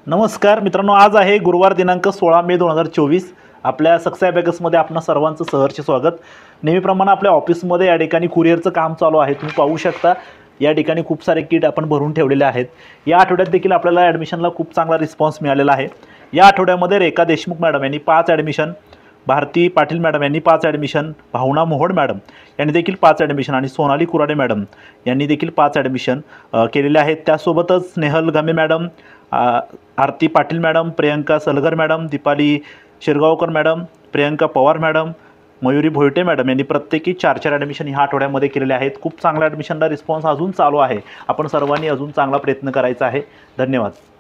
नमस्कार मित्रांनो, आज आहे गुरुवार दिनांक 16 मे 2024। आपल्या सक्सेस अबॅकसमध्ये आपणा सर्वांचं सहर्ष स्वागत। नेहमीप्रमाणे आपल्या ऑफिसमध्ये या ठिकाणी कुरिअरचं काम चालू आहे। तुम्ही पाहू शकता या ठिकाणी खूप सारे किट आपण भरून ठेवलेले आहेत। या आठवड्यात देखील आपल्याला ॲडमिशनला खूप चांगला रिस्पॉन्स मिळालेला आहे। या आठवड्यामध्ये रेखा देशमुख मॅडम यांनी 5 ॲडमिशन, भारती पाटील मॅडम यांनी 5 ॲडमिशन, भावना मोहोड मॅडम यांनी देखील 5 ॲडमिशन आणि सोनाली कुराडे मॅडम यांनी देखील 5 ॲडमिशन केलेले आहेत। त्यासोबतच Snehal Game madam, Aarti Patil madam, Priyanka Salgar madam, Deepali Shirgaonkar madam, Priyanka Pawar madam, Mayuri Bhoyte madam यांनी प्रत्येकी 4-4 ॲडमिशन ह्या आठवड्यामध्ये केलेले आहेत। खूप चांगला ॲडमिशनला रिस्पॉन्स अजून चालू आहे। आपण सर्वांनी अजून चांगला प्रयत्न करायचा आहे। धन्यवाद।